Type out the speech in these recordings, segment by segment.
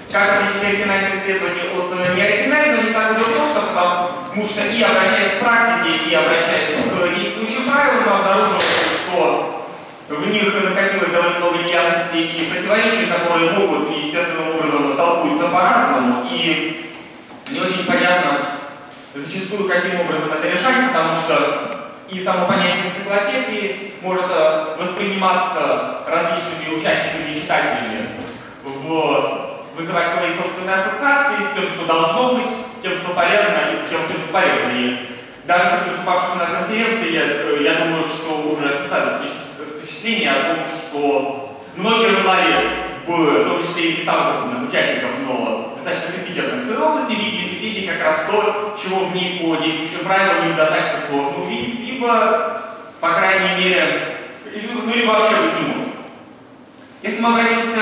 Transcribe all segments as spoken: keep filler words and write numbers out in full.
Как отличить оригинальное исследование от неоригинального, не так уже просто, потому что и обращаясь к практике, и обращаясь к действующим правилам, мы обнаружим, что в них накопилось довольно много неясностей и противоречий, которые могут и естественным образом толкуются по-разному, и не очень понятно зачастую, каким образом это решать, потому что и само понятие энциклопедии может восприниматься различными участниками и читателями, в, вызывать свои собственные ассоциации с тем, что должно быть, тем, что полезно, и тем, что бесполезно. И даже с выступавшими на конференции, я, я думаю, что уже составилось впечатление о том, что многие желали бы, в том числе и не самых опытных участников, но достаточно компетентных в своей области, видеть в Википедии как раз то, чего в ней по действующим правилам достаточно сложно увидеть, либо, по крайней мере, ну, либо вообще быть не может. Если мы обратимся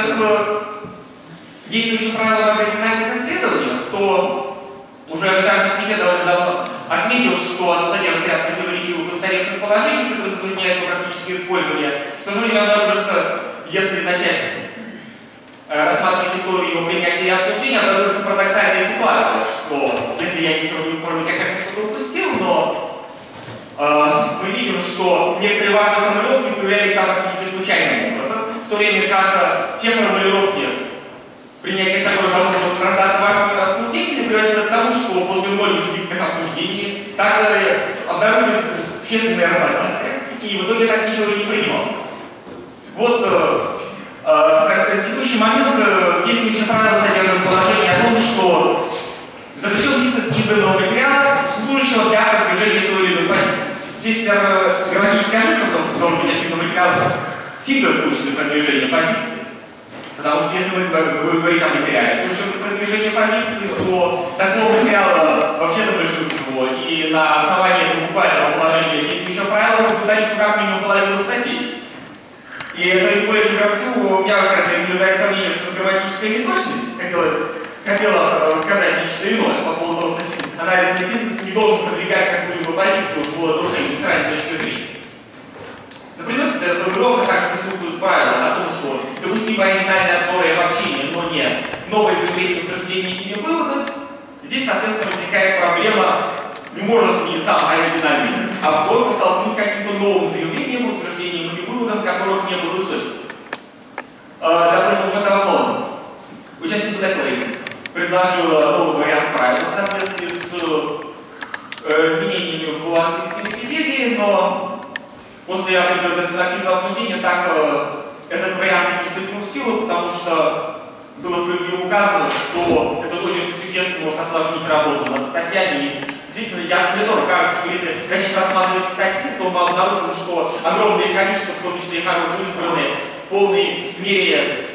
к действующим правилам об оригинальных исследованиях, то уже арбитражный комитет довольно давно отметил, что оно содержит ряд противоречивых и устаревших положений, которые затрудняют его практическое использование. В то же время обнаружится, если начать рассматривать историю его принятия и обсуждения, обнаружится парадоксальная ситуация, что, если я ничего не, может быть, я, кажется, что-то упустил, но э, мы видим, что некоторые важные формулировки появлялись там практически случайным образом, в то время как э, те формулировки, принятие которых должно было сопровождаться важными обсуждениями, приводило к тому, что после многих длительных обсуждений так э, обнаружились существенные разногласия, и в итоге так ничего и не принималось. Вот э, э, в текущий момент э, действующее правило содержит положение о том, что запрещен синтез изданного материала, служащего для продвижения той или иной позиции. Здесь э, грамматическая ошибка, потому что должен быть очевидно материал синтез служащий для продвижения позиции. Потому что если мы будем говорить о материале, служащем для продвижения позиции, то такого материала вообще-то большинство. И на основании этого буквального положения действующего правила можно ударить ну, как минимум половину статей. И это не более чем грамматику, у меня, как не вызывает сомнение, что это грамматическая неточность. Хотела, хотела сказать нечто иное по поводу того, что анализ и синтез не должен продвигать какую-либо позицию в нарушении нейтральной точки зрения. Например, формулировка также присутствует в правилах о том, что допустимы оригинальные обзоры и обобщения, но не новые заявления, утверждения или выводы. Здесь, соответственно, возникает проблема, не может ли сам оригинальный обзор подтолкнуть каким-то новым заявлением, утверждением или выводом, которых не было источника. Э, довольно уже давно участник Блэклейн предложил новый вариант правил в соответствии с э, изменениями в английской Википедии, но после активного обсуждения так э, этот вариант не вступил в силу, потому что было справедливо указано, что это очень существенно может осложнить работу над статьями. И действительно, я, мне тоже кажется, что если начать рассматривать статьи, то мы обнаружим, что огромное количество, в том числе и хорошие избранные, в полной мере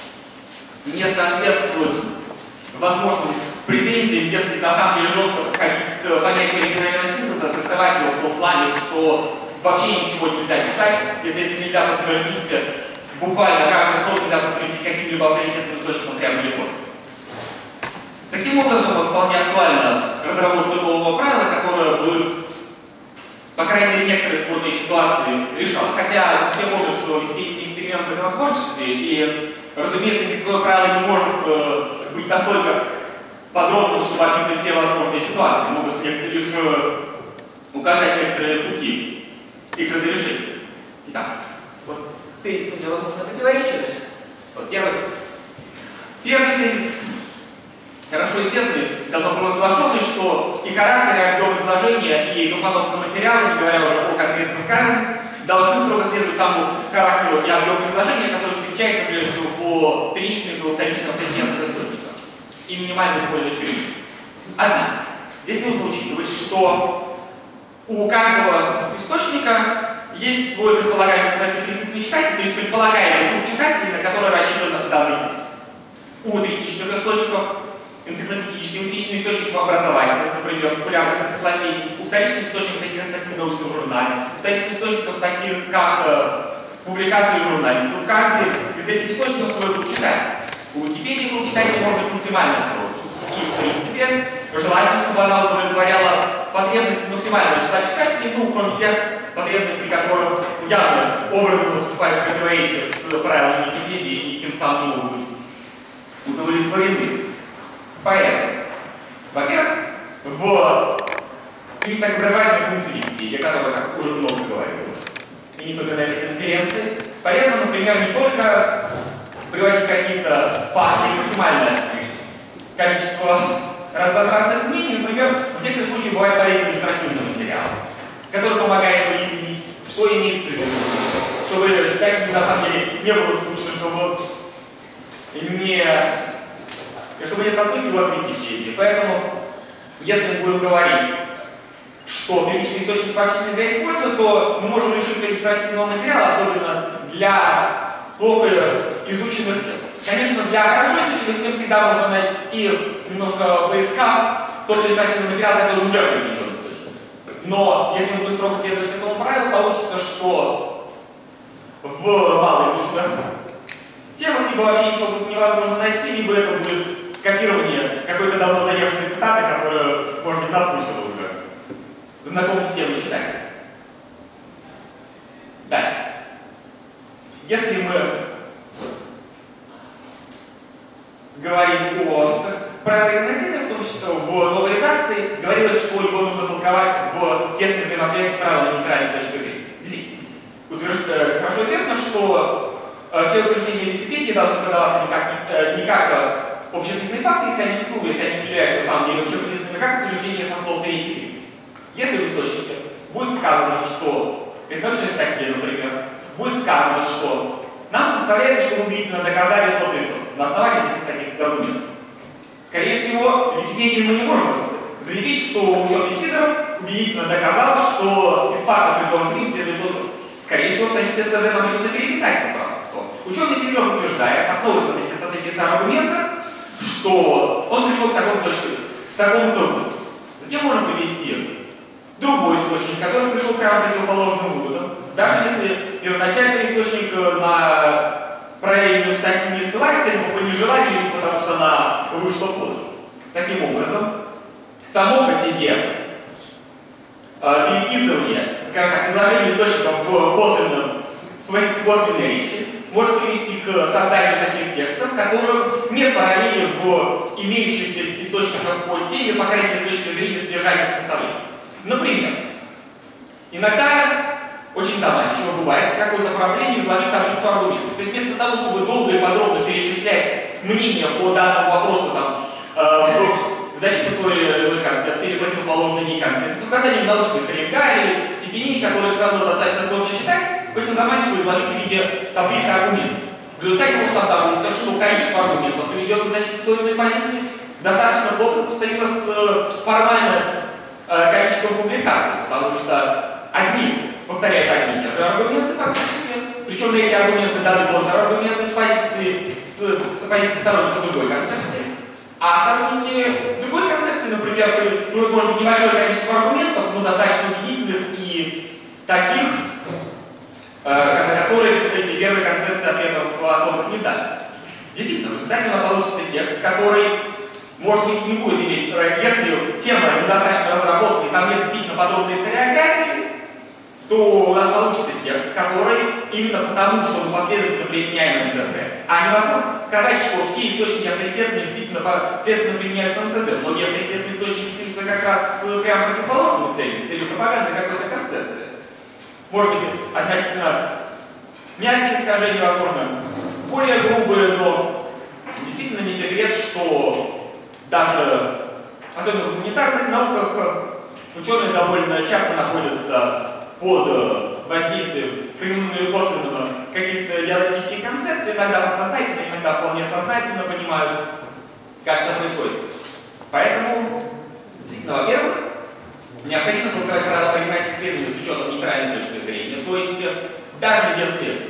не соответствуют возможным претензиям, если на самом деле жестко подходить к понятию оригинального синтеза, трактовать его в том плане, что вообще ничего нельзя писать, если это нельзя подтвердить, буквально каждый слог нельзя подтвердить каким-либо авторитетным источником прямо или косвенно. Таким образом, вот, вполне актуальна разработка нового правила, которое бы, по крайней мере, некоторые спорные ситуации решало. Хотя все помнят, что Википедия эксперимент в законотворчестве, и, разумеется, никакое правило не может э, быть настолько подробным, чтобы описывать все возможные ситуации. Могут лишь э, указать некоторые пути их разрешения. Итак, вот тезис у меня, возможно, противоречит. Вот первый. Первый тезис, хорошо известный, давно провозглашенный, что и характер, и объем изложения, и компоновка материала, не говоря уже о конкретном сказанном, должны строго следовать тому характеру и объему изложения, который встречается прежде всего по первичным и вторичным авторитетным источникам. И минимально использовать первичный. Однако, здесь нужно учитывать, что у каждого источника есть свой предполагаемый относительный читатель, то есть предполагаемый круг читателей, на который рассчитан данный текст. У третичных источников, энциклопедических, утричных источников образовательных, например, популярных энциклопедий, у вторичных источников таких статей в научном журнале, у вторичных источников таких, как э, публикации журналистов, у каждого из этих источников свой круг читателей. У Википедии круг читателей может быть максимально широкий. И, в принципе, желательно, чтобы она удовлетворяла потребности максимального числа читателей, ну, кроме тех потребностей, которые явно образом вступают в противоречие с правилами Википедии и тем самым могут быть удовлетворены. Поэтому, во-первых, в так образовательной функции Википедии, о которой так уже много говорилось, и не только на этой конференции, полезно, например, не только приводить какие-то факты и максимальное количество разных мнений, например, в некоторых случаях бывает полезный иллюстративный материал, который помогает выяснить, что имеется в виду, чтобы читателю на самом деле не было скучно, чтобы не, чтобы не толкнуть его от Википедии. Поэтому, если мы будем говорить, что первичный источник вообще нельзя использовать, то мы можем лишиться иллюстративного материала, особенно для плохо изученных тем. Конечно, для хорошо изученных тем всегда можно найти, немножко поискав, тот иллюстративный материал, который уже привлечен источник. Но если мы будем строго следовать этому правилу, получится, что в малоизученных темах либо вообще ничего будет невозможно найти, либо это будет копирование какой-то давно заезженной цитаты, которая, может быть, наскучила уже знакомым всем читателям. Далее. Если мы говорим о правилах исследования, в том числе в новой редакции, говорилось, что его нужно толковать в тесной взаимосвязи с правилами нейтральной точки зрения. Утвержд... Хорошо известно, что все утверждения Википедии должны подаваться не как, не как общепризнанные факты, если они, ну, если они не являются на самом деле общепризнанными, как утверждения со слов третьих лиц. Если в источнике будет сказано, что, в научной статье, например, будет сказано, что нам представляется, что мы убедительно доказали то и то на основании таких, таких аргументов. Скорее всего, в Википедии мы не можем заявить, что ученый Сидоров убедительно доказал, что из факта, предложенных им, следует то. Скорее всего, в странице эн тэ зэ нам придется переписать эту фразу, что ученый Сидоров утверждает, основываясь на таких аргументах, что он пришел к такому точке, к такому-то выводу. Затем можно привести другой источник, который пришел прямо к противоположным выводам, даже если первоначальный источник на параллельную статью не ссылается, либо по нежеланию, либо потому что она вышла позже. Таким образом, само по себе э, переписывание, скажем так, изложение источников в косвенном, в позиции косвенной речи может привести к созданию таких текстов, в которых нет параллели в имеющихся источниках по теме, по крайней мере, с точки зрения содержания составления. Например, иногда очень заманчиво бывает при какой-то проблеме изложить таблицу аргументов. То есть вместо того, чтобы долго и подробно перечислять мнения по данному вопросу там, э, в защиту той или иной концепции или противоположной ей концепции, с указанием научных регалий, степеней, которые все равно достаточно сложно читать, очень заманчиво изложить в виде таблицы аргументов. В результате может обнаружиться, что количество аргументов, приведенных в защиту той или иной позиции, достаточно плохо сопоставимо с формальным э, количеством публикаций, потому что одни повторяют одни и те же аргументы фактически, причем на эти аргументы даны контраргументы с позиции, с, с позиции сторонников другой концепции, а сторонники другой концепции, например, может быть небольшое количество аргументов, но достаточно убедительных и таких, э, на которые представители первой концепции ответов особых не дали. Действительно, в результате у нас получится текст, который, может быть, не будет иметь, если тема недостаточно разработана и там нет действительно подробной историографии, то у нас получится текст, который именно потому, что мы последовательно применяем эн тэ зэ, а невозможно сказать, что все источники авторитетные действительно последовательно применяют эн тэ зэ. Многие авторитетные источники пишутся как раз прямо противоположными целями, с целью пропаганды какой-то концепции. Может быть, относительно мягкие искажения, возможно, более грубые, но действительно не секрет, что даже, особенно в гуманитарных науках, ученые довольно часто находятся под воздействием прямым или косвенным каких-то идеологических концепций, иногда подсознательно, иногда вполне сознательно понимают, как это происходит. Поэтому, действительно, во-первых, необходимо толковать правила принимания исследований с учетом нейтральной точки зрения. То есть, даже если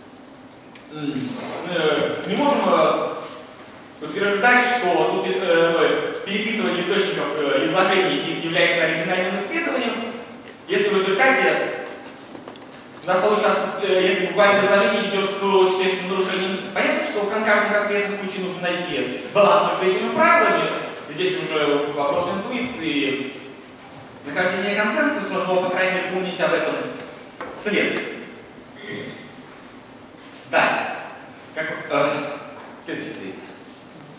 э, не можем э, утверждать, что тут э, переписывание источников э, изложения их является оригинальным исследованием, если в результате у нас получится, если буквальное изложение ведет к существенным нарушениям, понятно, что в каждом конкретном случае нужно найти баланс между этими правилами. Здесь уже вопрос интуиции, нахождения консенсуса, но, по крайней мере, помнить об этом следует. Да. Как, э, следующий тезис.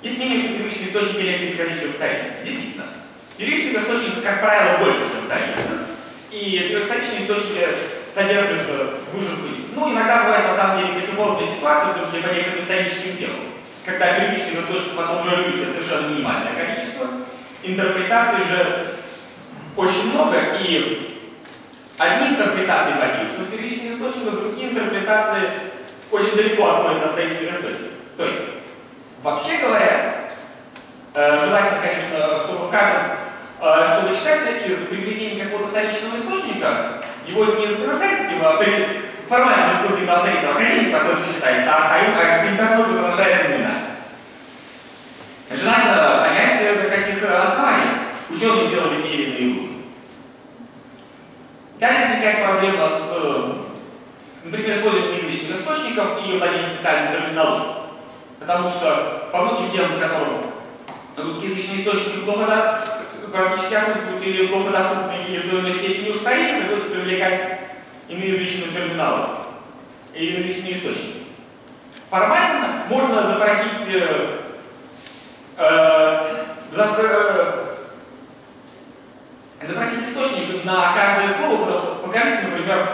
Есть мнение, что первичные источники легче исказить, чем вторичные. Действительно. Первичных источников, как правило, больше, чем вторичных. И вторичные источники содержат выжимку. Ну, иногда бывает на самом деле противоположная ситуация, в том числе по некоторым историческим темам. Когда первичных источников потом уже любите совершенно минимальное количество. Интерпретаций же очень много, и одни интерпретации базируются на первичных источниках, другие интерпретации очень далеко отходят от вторичных источников. То есть, вообще говоря, э, желательно, конечно, чтобы в каждом, э, чтобы читатель из приведения какого-то вторичного источника его не сопровождать таким автори... формальным ссылками на авторитов. Академик такой же считает, а академик возражает ему иначе. Желательно понять, на каких основаниях ученые делали те или иные выводы. Далее возникает проблема с, например, использованием язычных источников и владением специальной терминологией. Потому что по многим темам, которым русскоязычные источники плохо да, практически отсутствуют или плохо доступны, или в той или иной степени устарели, приходится привлекать иноязычную терминологию и иноязычные источники. Формально можно запросить э, э, за, э, запросить источник на каждое слово, потому что покажите, например,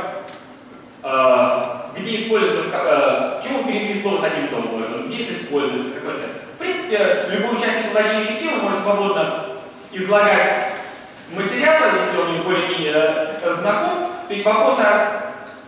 э, где используется, э, почему перевели слово таким-то образом, где это используется, какой-то. В принципе, любой участник, владеющий темой, может свободно излагать материалы, если он более-менее знаком. То есть вопрос о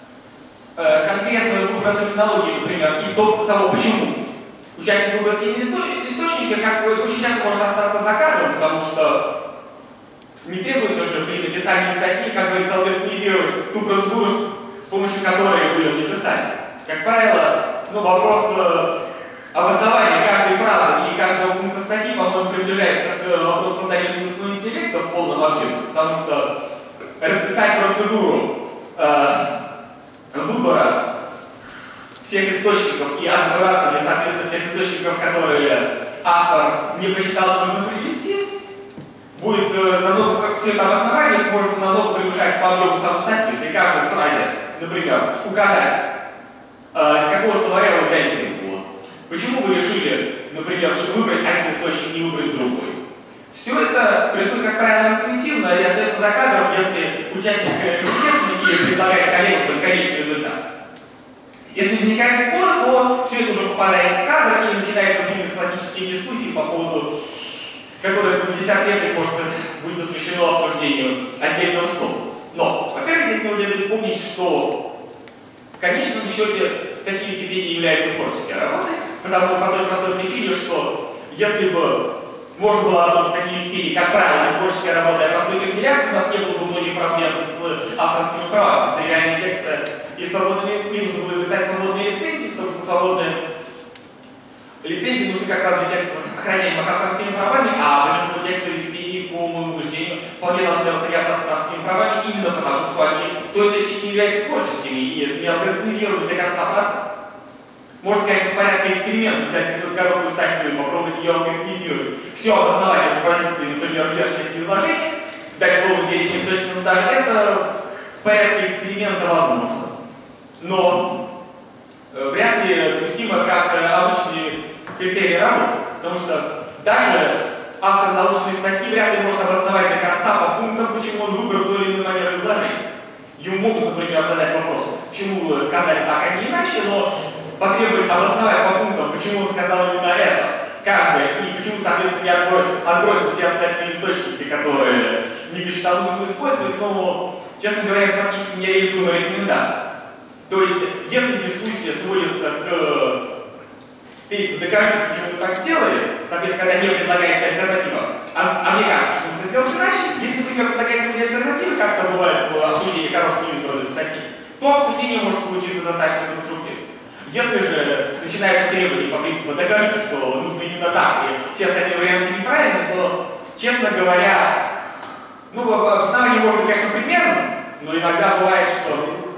э, конкретного выбора терминологии, например, и до того, почему участник выбрал те источники, как бы очень часто может остаться за кадром, потому что не требуется же при написании статьи, как говорится, алгоритмизировать ту процедуру, с помощью которой вы ее написали. Как правило, ну, вопрос э, обоснования каждой фразы и каждого пункта статьи, по-моему, приближается к вопросу создания искусственного интеллекта в полном объеме, потому что расписать процедуру э, выбора всех источников и отбрасывания, соответственно, всех источников, которые автор не посчитал нужно привести, будет э, намного, все это обоснование может намного превышать по объему саму статью, если каждой фразе, например, указать, э, из какого словаря вы взяли перевод, почему вы решили, например, выбрать один источник, не выбрать другой. Все это происходит, как правило, интуитивно и остается за кадром, если участник компетентный или предлагает коллегам только конечный результат. Если возникает спор, то все это уже попадает в кадр и начинаются длинные классические дискуссии по поводу, которые по пятьдесят реплик может быть посвящено обсуждению отдельного слова. Но, во-первых, здесь нужно помнить, что в конечном счете статьи Википедии являются творческой работой, потому по той простой причине, что если бы можно было обнаружить статьи Википедии, как правило, не творческая работа, а простой компиляции, у нас не было бы многих проблем с авторскими правами. Тривиальные тексты и свободными нужно было изобретать свободные лицензии, потому что свободные лицензии нужны как раз для текстов, охраняемых авторскими правами, а большинство текстов Википедии, по моему убеждению, вполне должны охраняться авторскими правами именно потому, что они в той или иной степени являются творческими и не алгоритмизированы до конца процесса. Можно, конечно, в порядке эксперимента взять какую-то короткую статью и попробовать ее алгоритмизировать. Все обоснование с позиции, например, взвешенности изложения, дать полный перечень источников, но даже это в порядке эксперимента возможно. Но э, вряд ли допустимо как э, обычный критерий работы, потому что даже автор научной статьи вряд ли может обосновать до конца по пунктам, почему он выбрал ту или иную манеру изложения. Ему могут, например, задать вопрос, почему вы сказали так, а не иначе, но потребует обосновать по пунктам, почему он сказал именно это, каждое, и почему, соответственно, не отбросил, отбросил все остальные источники, которые не посчитал нужным использовать, но, честно говоря, это практически нереализуемая рекомендация. То есть, если дискуссия сводится к тезису «докажите, почему вы так сделали», соответственно, когда не предлагается альтернатива, а, а мне кажется, что нужно сделать иначе, если, например, предлагается мне альтернатива, как это бывает в обсуждении хороших избранных статей, то обсуждение может получиться достаточно конструктивным. Если же начинаются требования по принципу «докажите, что нужно именно так, и все остальные варианты неправильны», то, честно говоря, ну, обоснование может быть, конечно, примерным, но иногда бывает, что